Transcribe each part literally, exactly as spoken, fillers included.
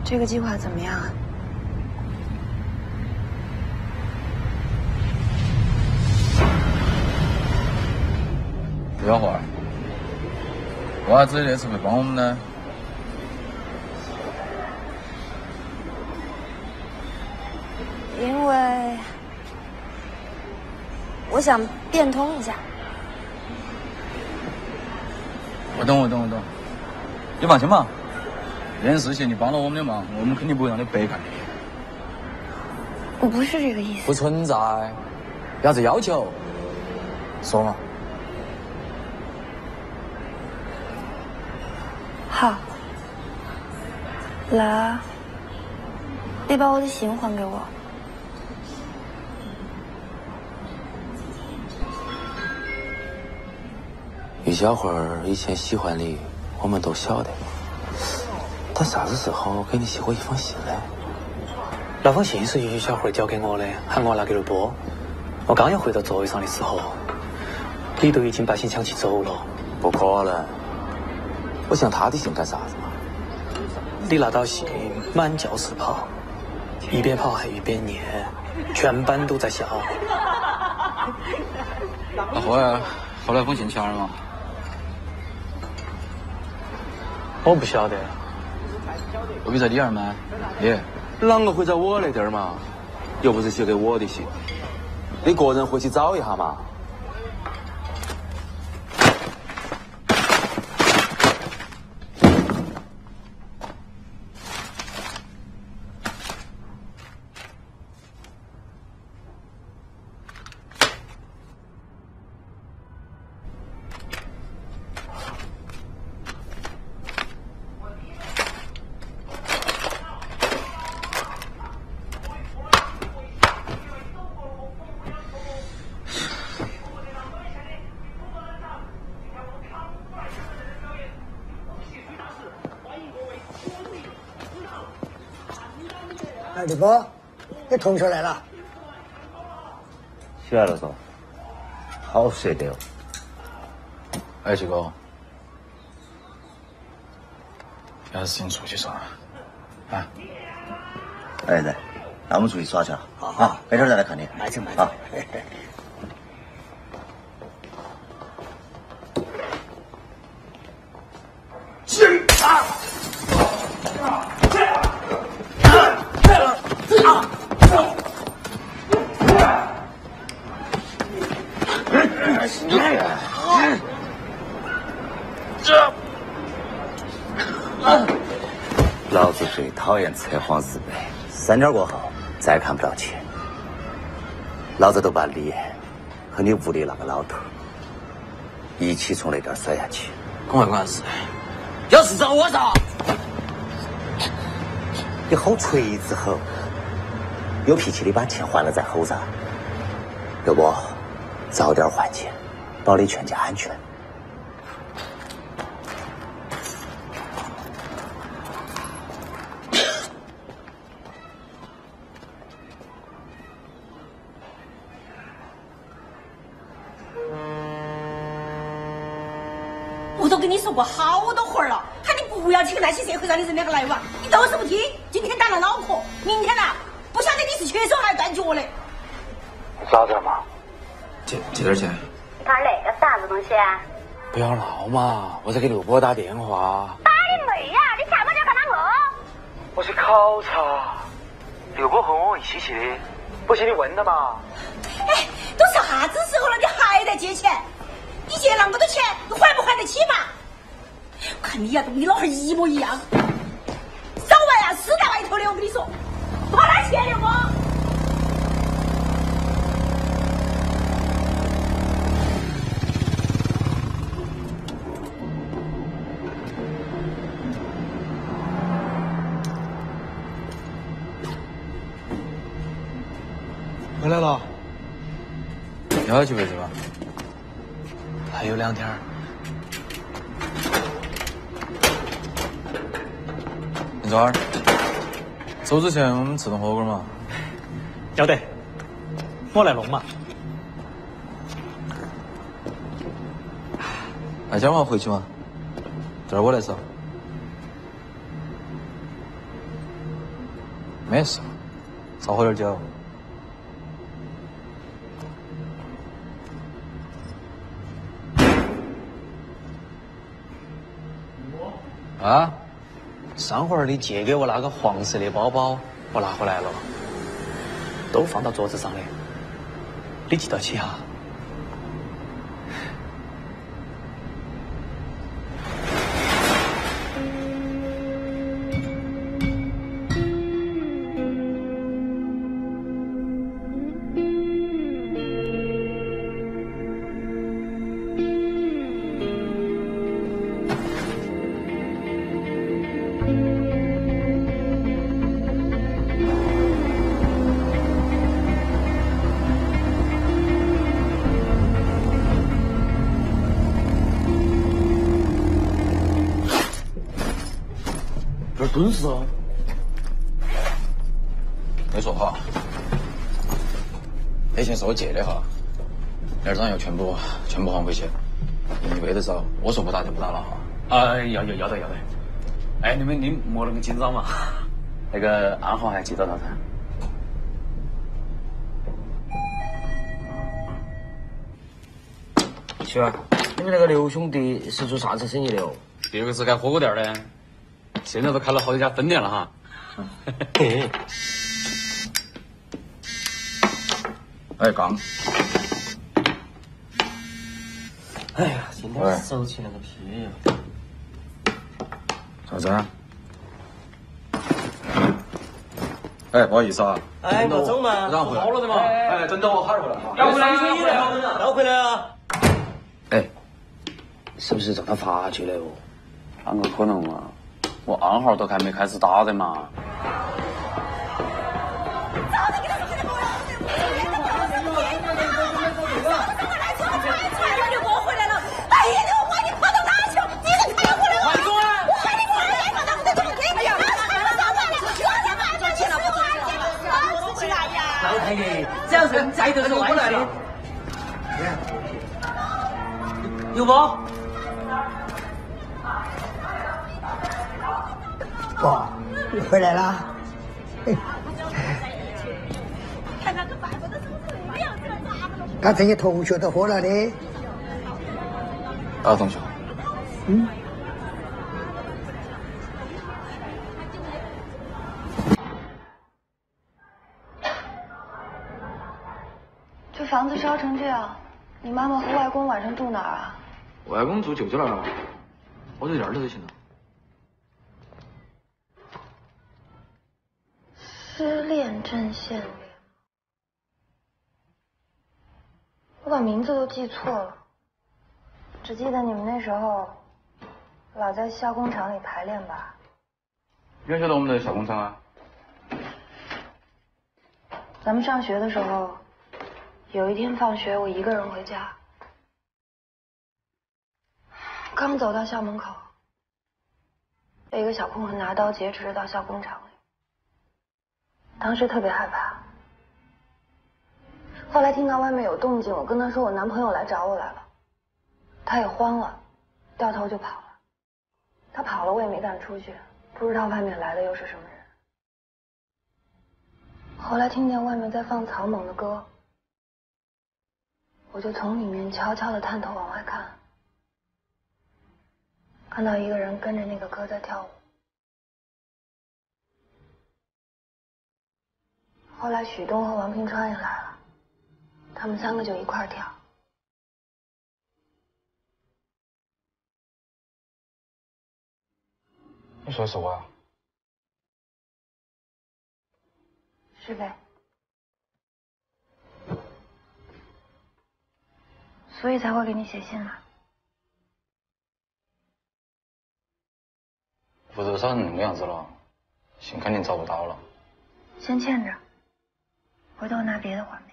这个计划怎么样啊？ 小花，为啥子那次会帮我们呢？ 因为我想变通一下。 我懂，我懂，我懂。你放心嘛，这件事情你帮了我们的忙，我们肯定不会让你白干的。 我不是这个意思。 不存在，要是要求，说嘛。 好，那你把我的信还给我。 于小慧儿以前喜欢你，我们都晓得。但啥子时候给你写过一封信呢？ 那封信是于小慧交给我的，喊我拿给了波。我刚要回到座位上的时候，你都已经把信抢起走了。 不可能！我想他的信干啥子嘛？ 你拿到信满教室跑，一边跑还一边念，全班都在笑。 那后来后来封信签了吗？ 我不晓得。 未必在你那儿吗？耶。 啷个会在我那地儿嘛？又不是写给我的信，你个人回去找一下嘛。 哎，李波，你同学来了。 起来了嗦，好睡得哦。 哎，七哥，有事情出去说啊。啊。 哎，来，那我们出去耍去了。好啊，改天再来看你。 慢走慢走。 进啊！ 老子最讨厌测谎日背，三点过后再看不到钱。老子都把你和你屋里那个老头一起从那边甩下去。 关我关事？要事找我噻！ 你吼锤子吼，有脾气的把钱还了再吼噻。要不早点还钱，保你全家安全。 我都跟你说过好多回了，喊你不要去跟那些社会上的人两个来往，你都是不听。今天打了脑壳，明天呢，不晓得你是缺手还是断脚的。 咋子了嘛？ 借借点钱。 你看那个啥子东西啊？ 不要闹嘛！我在给刘波打电话。 打你妹呀！你下班就干哪个？ 我去考察，刘波和我一起去的，不信你问他嘛。 哎，都啥子时候了，你还在借钱？你借那么多钱，你还不还得起嘛？我看你呀，跟你老汉一模一样。早晚呀，死在外头的，我跟你说，跑哪去了我？ 回来了， 要去回去吧？ 还有两天。 林昭儿，走之前我们吃顿火锅嘛？ 要得，我来弄嘛。 那今晚回去嘛？这儿我来烧。 没事，少喝点酒。啊？ 上回儿你借给我那个黄色的包包，我拿回来了，都放到桌子上的，你记到起哈？ 蹲死了！没说话，那钱是我借的哈，二张要全部全部还回去。你背得着，我说不打就不打了哈。 啊，要要要得要得。哎，你们你莫那么紧张嘛，那个暗号还记得到噻。 媳妇儿，你们那个刘兄弟是做啥子生意的哦？ 第二个是开火锅店的，现在都开了好几家分店了哈。 哎，刚。 哎呀，今天手起了个屁呀！ 啥子啊？哎，不好意思啊。 哎，不走嘛。 然后好了的嘛。 哎，等等我，哈儿回来哈。 要回来，要回来啊！ 哎，是不是让他发去了哦？ 啷个可能嘛？我暗号都还没开始打的嘛。 太爷，这样人在的时候过来了。有不？ 哇，你回来啦！刚才你同学都喝了的。 哪个同学？ 嗯。 这房子烧成这样，你妈妈和外公晚上住哪儿啊？ 外公住舅舅那儿，我在这儿头就行了。 失恋阵线联盟，我把名字都记错了，只记得你们那时候老在校工厂里排练吧？ 你要晓得我们的校工厂啊？ 咱们上学的时候。有一天放学，我一个人回家，刚走到校门口，被一个小混混拿刀劫持着到校工厂里。当时特别害怕，后来听到外面有动静，我跟他说我男朋友来找我来了，他也慌了，掉头就跑了。他跑了，我也没敢出去，不知道外面来的又是什么人。后来听见外面在放草蜢的歌。我就从里面悄悄地探头往外看，看到一个人跟着那个歌在跳舞。后来许东和王平川也来了，他们三个就一块儿跳。 你说的是我啊？ 是呗。所以才会给你写信嘛。 不都烧成那个样子了，信肯定找不到了。 先欠着，回头拿别的还呗。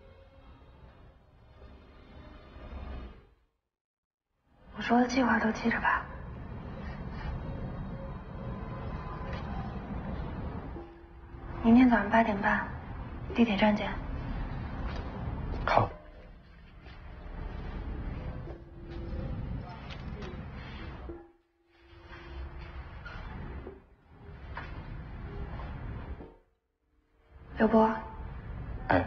我说的计划都记着吧。明天早上八点半，地铁站见。 好。 刘波。 哎。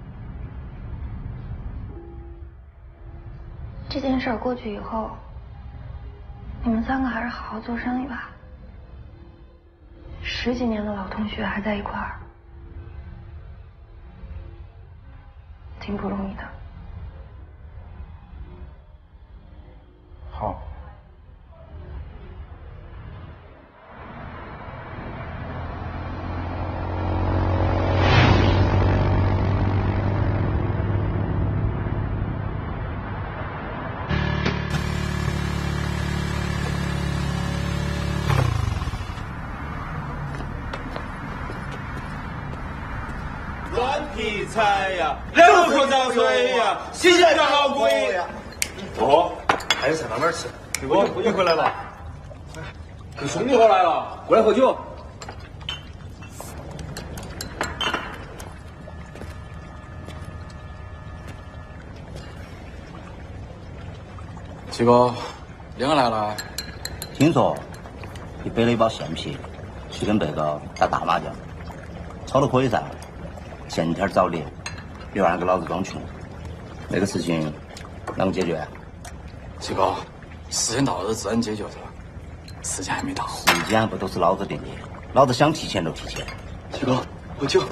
这件事儿过去以后，你们三个还是好好做生意吧。十几年的老同学还在一块儿，挺不容易的。 好。 皮菜呀，两口找水呀，新鲜的好贵呀。哦，还是先慢慢吃。我你回来了，跟兄弟伙来了，过来喝酒。 七哥，两个来了。 听说你背了一包现皮，去跟贝哥打大麻将，吵得可以噻。前天找你，你晚上给老子装穷，那个事情啷个解决？ 七哥，事情到了自然解决的，时间还没到。 时间不都是老子定的，老子想提前就提前。 七哥，喝酒。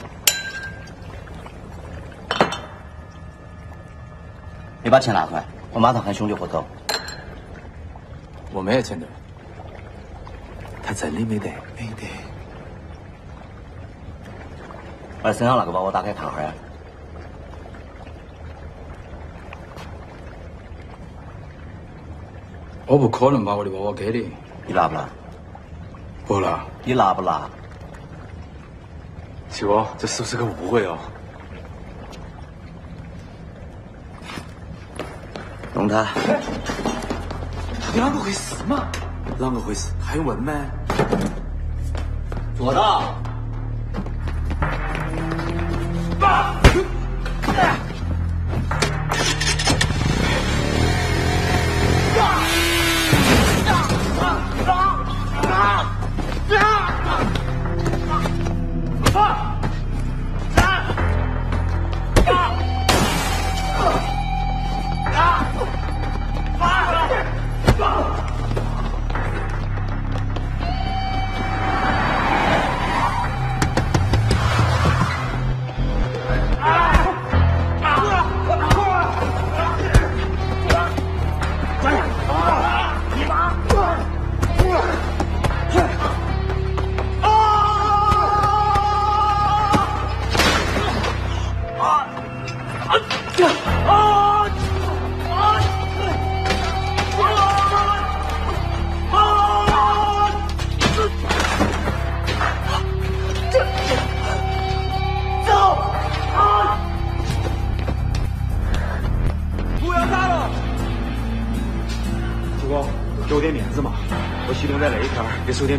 你把钱拿出来，我马上喊兄弟伙走。 我没钱的。 他真的没得，没得。 把身上那个包我打开看会儿。 我不可能把我的包包给你。 你拿不拿？ 不拿。 你拿不拿？ 七哥，这是不是个误会哦？ 弄他。 到底啷个回事嘛？啷个回事？还用问吗？ 做到。爸！ 给我点面子嘛！我系统在那一片给收点。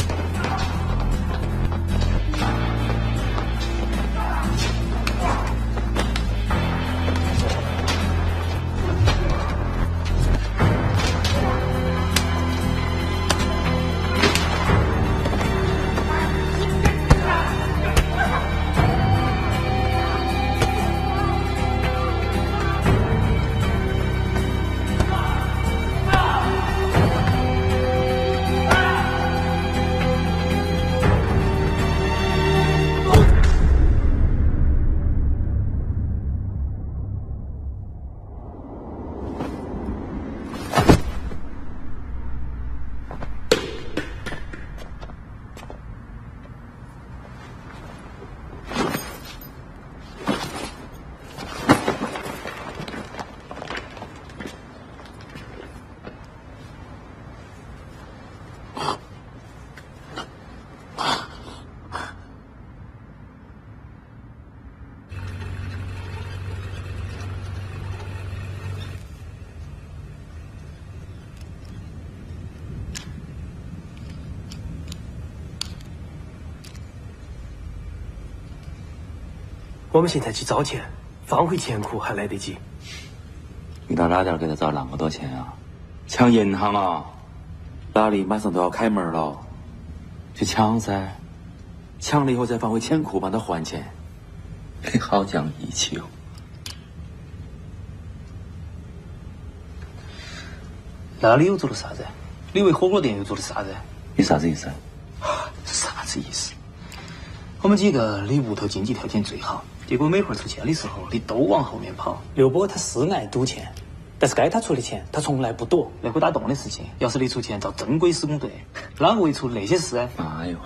我们现在去找钱，放回钱库还来得及。 你到哪点给他找那么多钱啊？抢银行啊？哪里马上都要开门了，去抢噻！抢了以后再放回钱库帮他还钱。 你好讲义气哦。 那你又做了啥子？你为火锅店又做了啥子？ 你啥子意思？ 是啥子意思？我们几个你屋头经济条件最好，结果每回出钱的时候你都往后面跑。刘波他是爱赌钱，但是该他出的钱他从来不躲。那个打洞的事情，要是你出钱找正规施工队，哪个会出那些事啊？ 哎呦，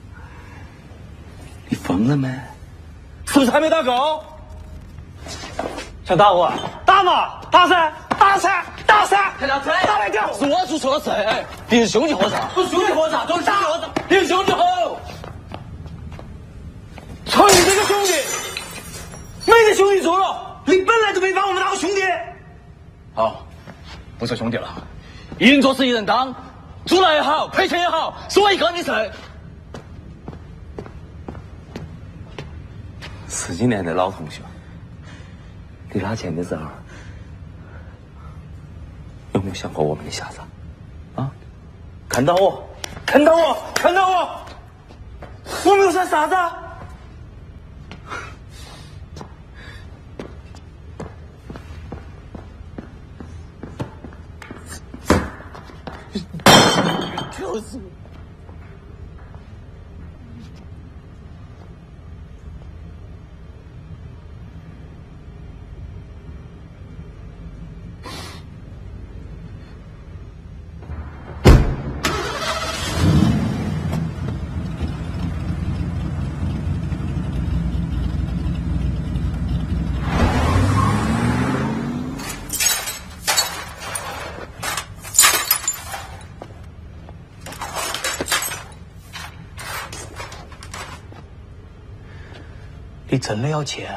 你疯了吗？ 是不是还没打够？ 想打我？打嘛，打噻，打噻，打噻，打来点！ 是我做错了事，哎，你是兄弟伙噻， 不是兄弟伙噻，都是兄弟伙噻， 你是兄弟伙。 操你这个兄弟，没得兄弟做了，你本来就没把我们当兄弟。 好，不说兄弟了，一人做事一人当，租了也好，赔钱也好，是我一个人的事。 十几年的老同学，你拿钱的时候，有没有想过我们的下场？啊？看到我，看到我，看到我，我没有算啥子啊？ 就是。 你真的要钱？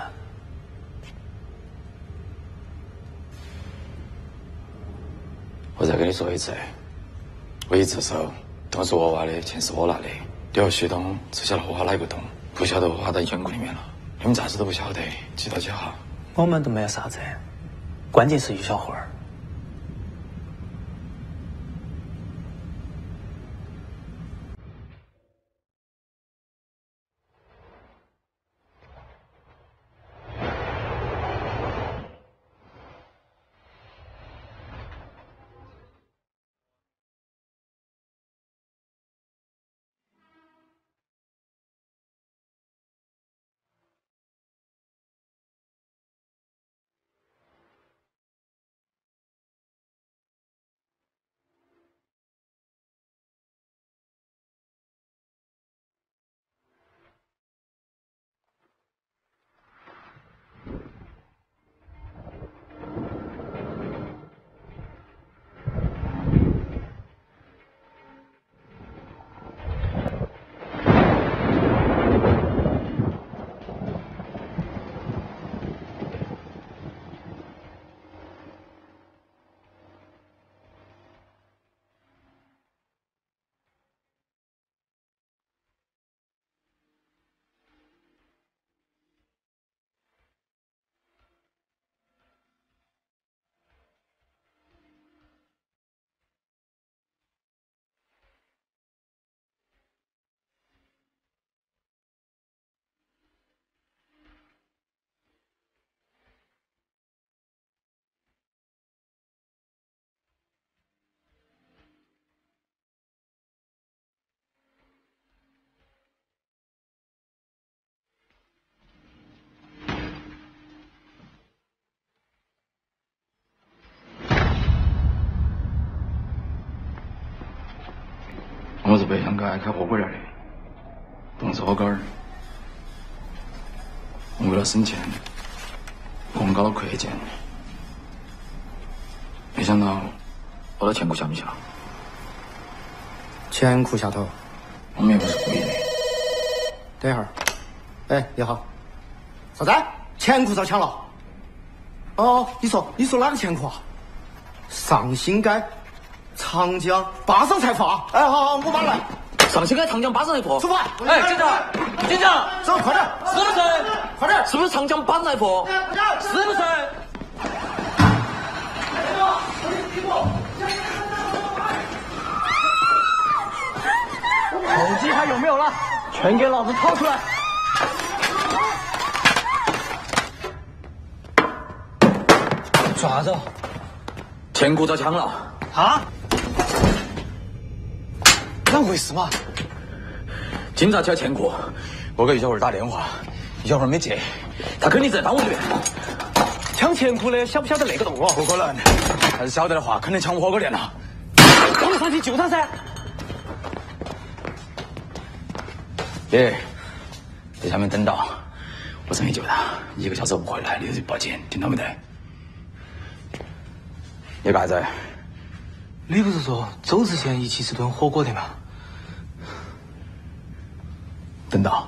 我再跟你说一次，我一自首，当初我挖的钱是我拿的，钓鱼系统只晓得挖哪个洞，不晓得挖到金库里面了。你们啥子都不晓得，记到就好。 我们都没有啥子，关键是于小慧儿。 我是北香街开火锅店的，动手杆儿。我为了省钱，我们搞了扩建，没想到我的钱库下面去了。 钱库下头？ 我们也不是故意的。 等一会儿，哎，你好，啥子？钱库遭抢了？哦，你说你说哪个钱库啊？上新街。长江坝上财富啊！哎，好好，我马上来。 上新街长江坝上财富。 出发！ 哎，警长，警长， 走，快点！ 是不是？ 快点！ 是不是长江坝上财富？是不是？ 手机还有没有了？全给老子掏出来！ 说啥子？钱库遭抢了。 啊？啷回事嘛？ 警察去了钱库，我给于小慧打电话，于小慧没接，他肯定在方位里面。 抢钱库的晓不晓得那个洞哦？ 不可能，要是晓得的话，肯定抢火锅店了。 我们上去救他噻！ 爷，在下面等到，我上去救他，一个小时不回来，你就报警，听到没得？你干啥子？ 你不是说走之前一起吃顿火锅的吗？ 等到。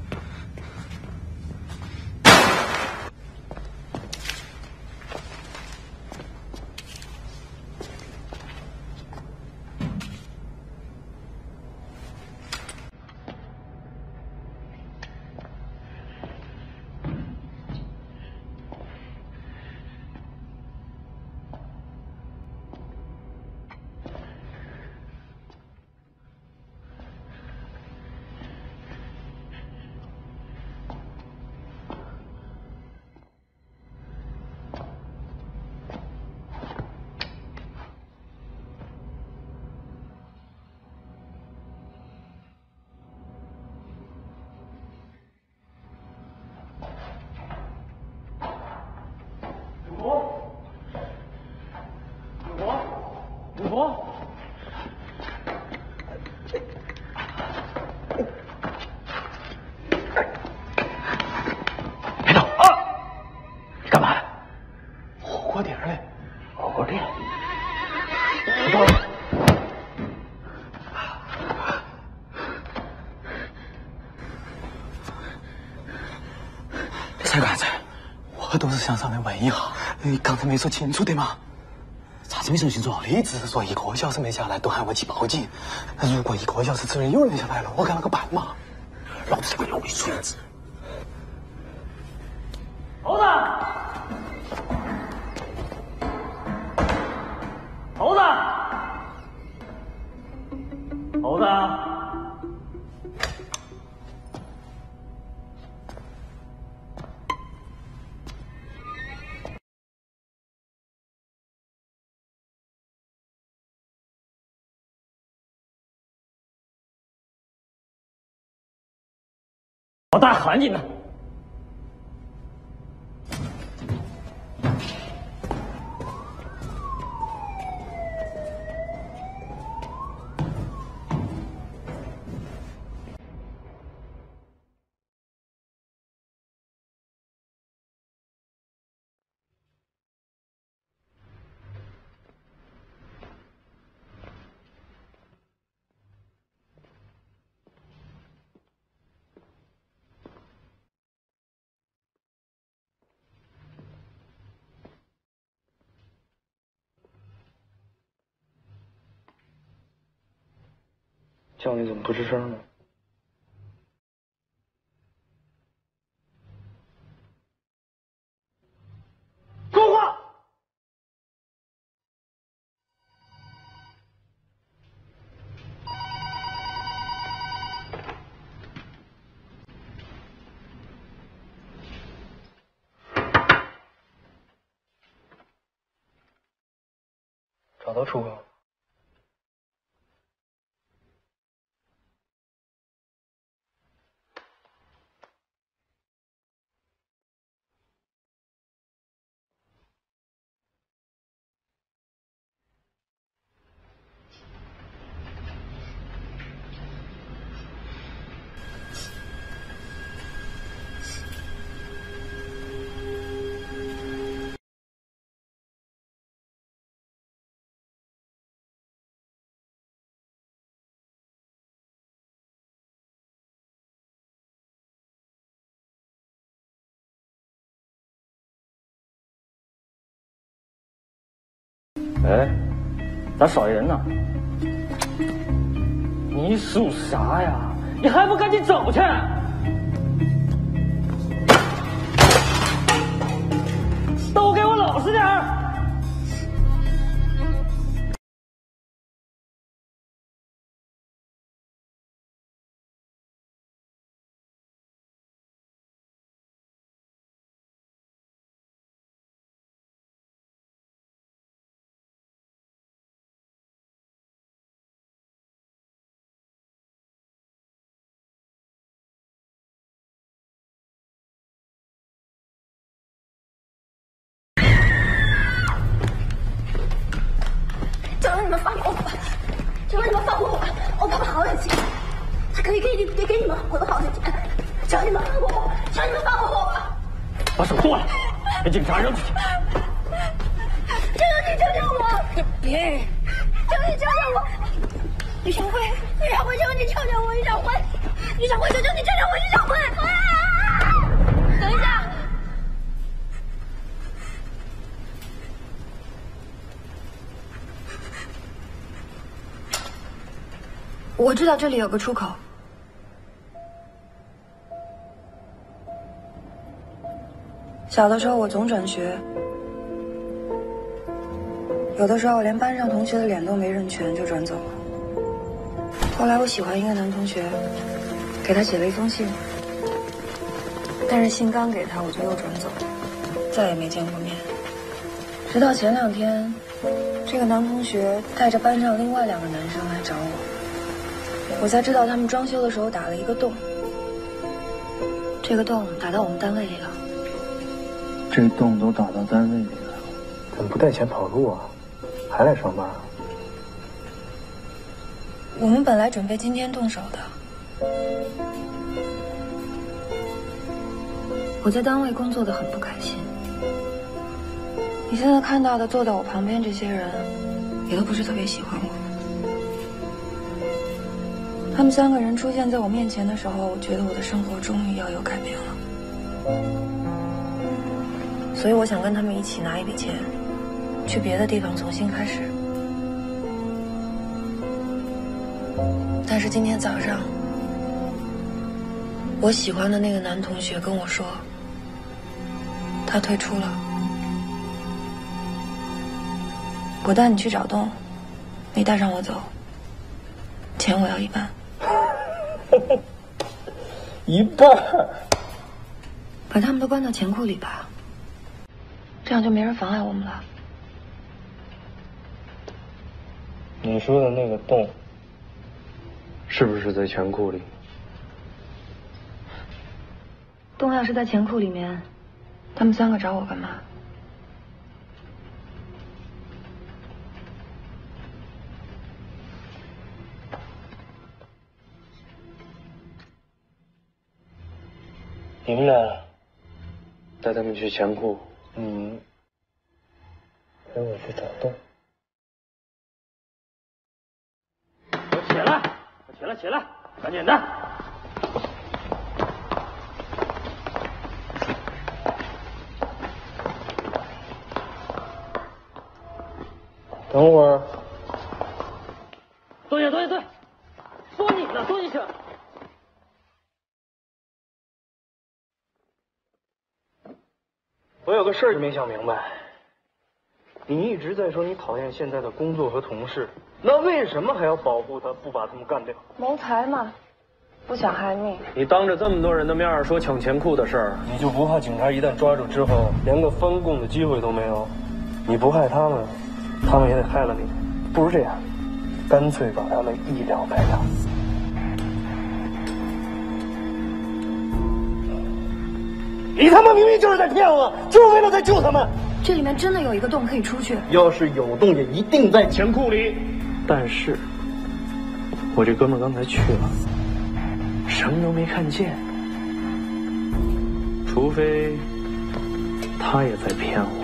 才干啥子？我都是想上来问一下，你刚才没说清楚的嘛？啥子没说清楚？你只是说一个小时没下来，都喊我去报警。如果一个小时之内有人下来了，我该啷个办嘛？老子会弄你锤子！ 猴子，猴子，猴子。我大喊你呢！叫你怎么不吱声呢？说话！找到出口。哎，咋少人呢？你属啥呀？你还不赶紧走去！都给我老实点儿！ 求你们放过我！求你们放过我！ 把手剁了，给警察扔出去！ 求求你救救我！别！求你救救我！李小慧，李小慧，求你救救我！李小慧，李小慧，求求你救救我！李小慧！啊！等一下。 我知道这里有个出口。小的时候我总转学，有的时候我连班上同学的脸都没认全就转走了。后来我喜欢一个男同学，给他写了一封信，但是信刚给他我就又转走了，再也没见过面。直到前两天，这个男同学带着班上另外两个男生来找我。 我才知道他们装修的时候打了一个洞，这个洞打到我们单位里了。 这洞都打到单位里了，怎么不带钱跑路啊？还来上班啊？ 我们本来准备今天动手的。我在单位工作的很不开心。你现在看到的坐在我旁边这些人，也都不是特别喜欢我。 他们三个人出现在我面前的时候，我觉得我的生活终于要有改变了，所以我想跟他们一起拿一笔钱，去别的地方重新开始。但是今天早上，我喜欢的那个男同学跟我说，他退出了。我带你去找洞，你带上我走，钱我要一半。 一半， 把他们都关到钱库里吧，这样就没人妨碍我们了。 你说的那个洞，是不是在钱库里？ 洞要是在钱库里面，他们三个找我干嘛？ 你们俩带他们去钱库，你陪我去找洞。起来，起来，起来，赶紧的！等会儿，坐下，坐下，坐下。说你呢，蹲下。 我有个事儿没想明白，你一直在说你讨厌现在的工作和同事，那为什么还要保护他，不把他们干掉？ 谋财嘛，不想害命。 你当着这么多人的面说抢钱库的事儿，你就不怕警察一旦抓住之后，连个翻供的机会都没有？你不害他们，他们也得害了你。不如这样，干脆把他们一了百了。 你他妈明明就是在骗我，就是为了在救他们。 这里面真的有一个洞可以出去。 要是有洞，也一定在钱库里。但是，我这哥们儿刚才去了，什么都没看见。除非他也在骗我。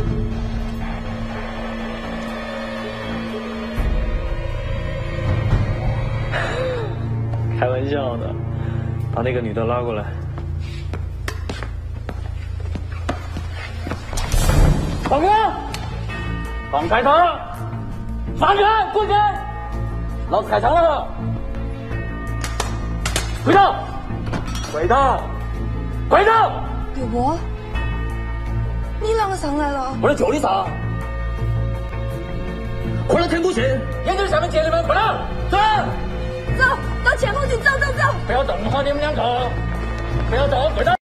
开玩笑的，把那个女的拉过来。 放开！放开他！放开！滚开！老子开枪了！跪倒！跪倒！跪倒！ 柳伯，你啷个上来了？ 我来救你啥？快到天库去！眼镜下面接你们，快点！走！ 走到前库去，走走走！ 不要动哈，你们两个！不要动，跪倒！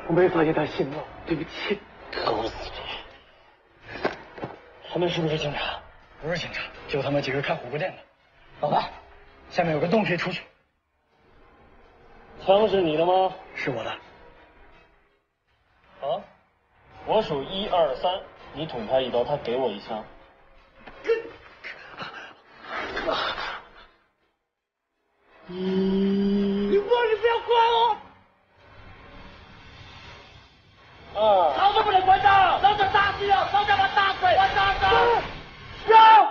我没发现他信了，对不起。狗死你！他们是不是警察？ 不是警察，就他们几个开火锅店的。老大，下面有个洞可以出去。 枪是你的吗？ 是我的。 好，我数一二三，你捅他一刀，他给我一枪。 嗯，你不你不要管我。 二， 老子不能关刀，老子打死了，老子把打死，我打死。有。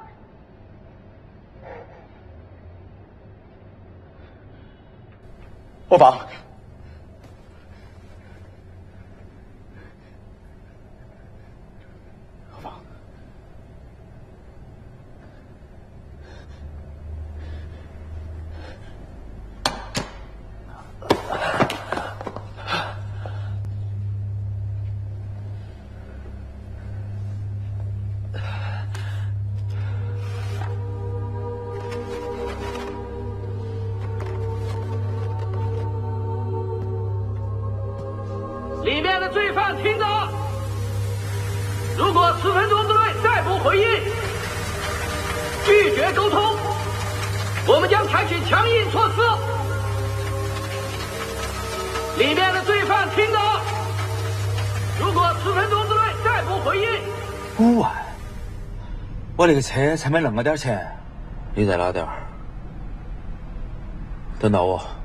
我绑。我绑。 里面的罪犯听着，如果十分钟之内再不回应，拒绝沟通，我们将采取强硬措施。里面的罪犯听着，如果十分钟之内再不回应， 五万，我那个车才没那么点钱，你再拉点儿，等到我。